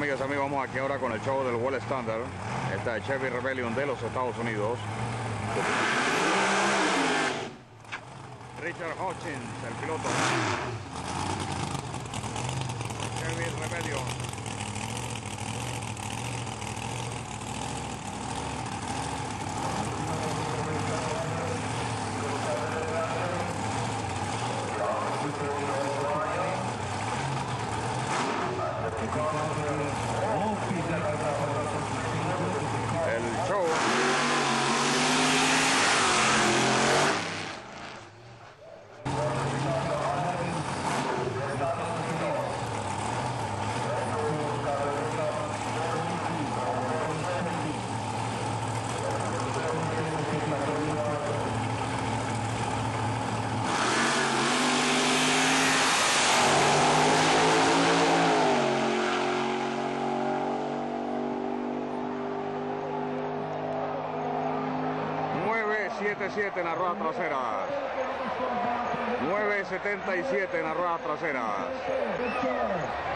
amigas, amigos, vamos aquí ahora con el show del World Standard. Esta es Chevy Rebellion de los Estados Unidos. Richard Hutchins, el piloto. Chevy Rebellion. El show. En las ruedas traseras, 9.77 en las ruedas traseras.